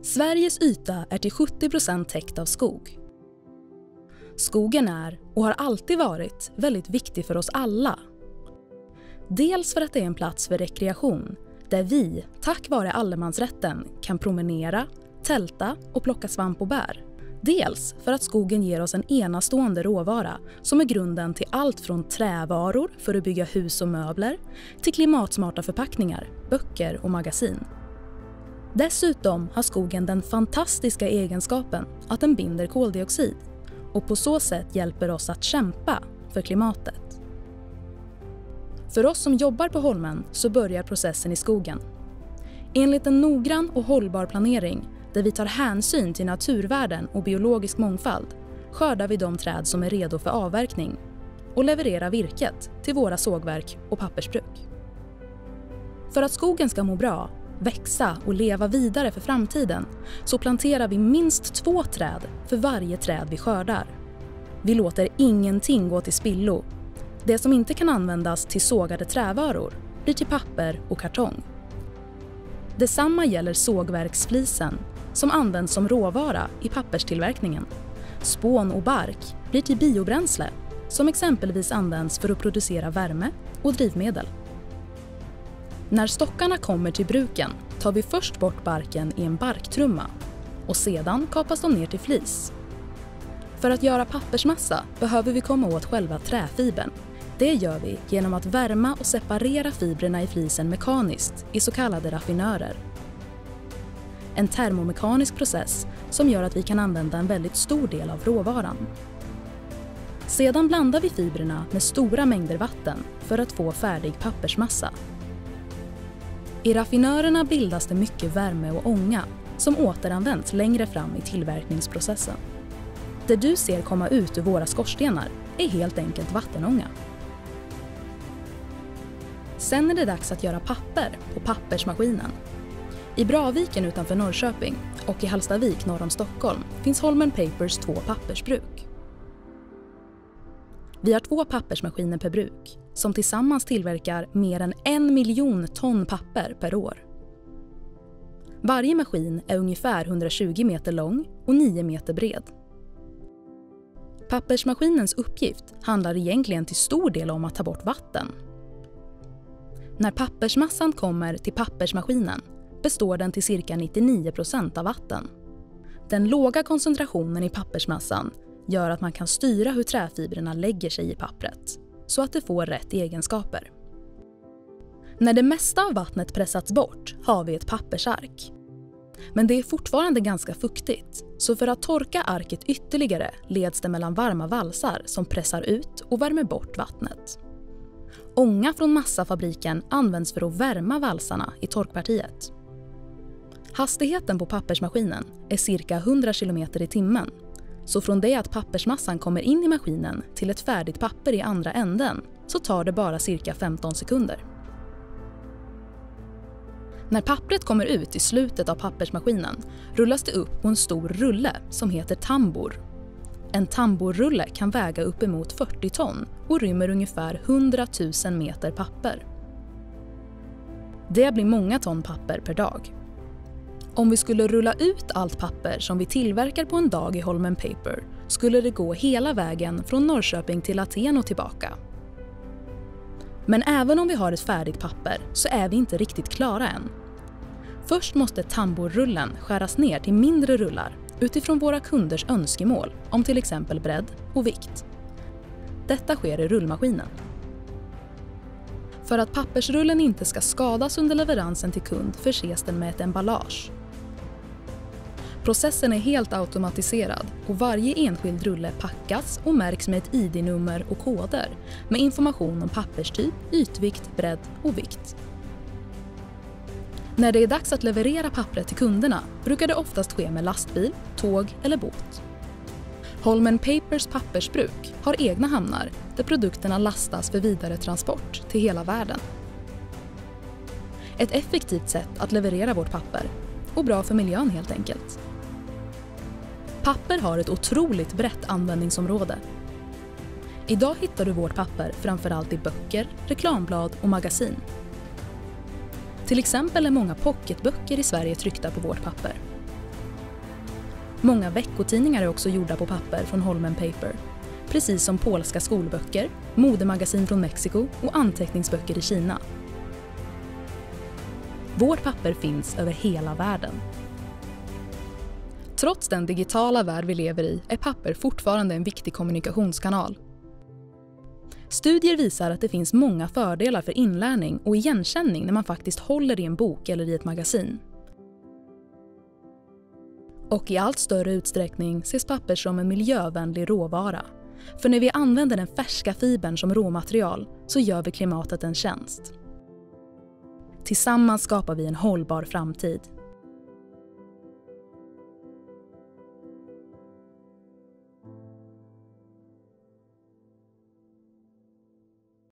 Sveriges yta är till 70% täckt av skog. Skogen är och har alltid varit väldigt viktig för oss alla. Dels för att det är en plats för rekreation där vi, tack vare allemansrätten, kan promenera, tälta och plocka svamp och bär. Dels för att skogen ger oss en enastående råvara som är grunden till allt från trävaror för att bygga hus och möbler till klimatsmarta förpackningar, böcker och magasin. Dessutom har skogen den fantastiska egenskapen att den binder koldioxid och på så sätt hjälper oss att kämpa för klimatet. För oss som jobbar på Holmen så börjar processen i skogen. Enligt en noggrann och hållbar planering där vi tar hänsyn till naturvärden och biologisk mångfald skördar vi de träd som är redo för avverkning och levererar virket till våra sågverk och pappersbruk. För att skogen ska må bra, växa och leva vidare för framtiden så planterar vi minst 2 träd för varje träd vi skördar. Vi låter ingenting gå till spillo. Det som inte kan användas till sågade trävaror blir till papper och kartong. Detsamma gäller sågverksflisen som används som råvara i papperstillverkningen. Spån och bark blir till biobränsle som exempelvis används för att producera värme och drivmedel. När stockarna kommer till bruken tar vi först bort barken i en barktrumma och sedan kapas de ner till flis. För att göra pappersmassa behöver vi komma åt själva träfibern. Det gör vi genom att värma och separera fibrerna i flisen mekaniskt i så kallade raffinörer. En termomekanisk process som gör att vi kan använda en väldigt stor del av råvaran. Sedan blandar vi fibrerna med stora mängder vatten för att få färdig pappersmassa. I raffinörerna bildas det mycket värme och ånga som återanvänds längre fram i tillverkningsprocessen. Det du ser komma ut ur våra skorstenar är helt enkelt vattenånga. Sen är det dags att göra papper på pappersmaskinen. I Braviken utanför Norrköping och i Hallstavik norr om Stockholm finns Holmen Papers 2 pappersbruk. Vi har 2 pappersmaskiner per bruk som tillsammans tillverkar mer än 1 miljon ton papper per år. Varje maskin är ungefär 120 meter lång och 9 meter bred. Pappersmaskinens uppgift handlar egentligen till stor del om att ta bort vatten. När pappersmassan kommer till pappersmaskinen består den till cirka 99% av vatten. Den låga koncentrationen i pappersmassan gör att man kan styra hur träfibrerna lägger sig i pappret så att det får rätt egenskaper. När det mesta av vattnet pressats bort har vi ett pappersark. Men det är fortfarande ganska fuktigt, så för att torka arket ytterligare leds det mellan varma valsar som pressar ut och värmer bort vattnet. Ånga från massafabriken används för att värma valsarna i torkpartiet. Hastigheten på pappersmaskinen är cirka 100 km i timmen. Så från det att pappersmassan kommer in i maskinen till ett färdigt papper i andra änden så tar det bara cirka 15 sekunder. När pappret kommer ut i slutet av pappersmaskinen rullas det upp på en stor rulle som heter tambor. En tamborrulle kan väga uppemot 40 ton och rymmer ungefär 100 000 meter papper. Det blir många ton papper per dag. Om vi skulle rulla ut allt papper som vi tillverkar på en dag i Holmen Paper skulle det gå hela vägen från Norrköping till Aten och tillbaka. Men även om vi har ett färdigt papper så är vi inte riktigt klara än. Först måste tamborrullen skäras ner till mindre rullar utifrån våra kunders önskemål om till exempel bredd och vikt. Detta sker i rullmaskinen. För att pappersrullen inte ska skadas under leveransen till kund förses den med ett emballage. Processen är helt automatiserad och varje enskild rulle packas och märks med ett ID-nummer och koder med information om papperstyp, ytvikt, bredd och vikt. När det är dags att leverera pappret till kunderna brukar det oftast ske med lastbil, tåg eller båt. Holmen Papers pappersbruk har egna hamnar där produkterna lastas för vidare transport till hela världen. Ett effektivt sätt att leverera vårt papper och bra för miljön helt enkelt. Papper har ett otroligt brett användningsområde. Idag hittar du vårt papper framförallt i böcker, reklamblad och magasin. Till exempel är många pocketböcker i Sverige tryckta på vårt papper. Många veckotidningar är också gjorda på papper från Holmen Paper, precis som polska skolböcker, modemagasin från Mexiko och anteckningsböcker i Kina. Vårt papper finns över hela världen. Trots den digitala värld vi lever i är papper fortfarande en viktig kommunikationskanal. Studier visar att det finns många fördelar för inlärning och igenkänning när man faktiskt håller i en bok eller i ett magasin. Och i allt större utsträckning ses papper som en miljövänlig råvara. För när vi använder den färska fibern som råmaterial så gör vi klimatet en tjänst. Tillsammans skapar vi en hållbar framtid.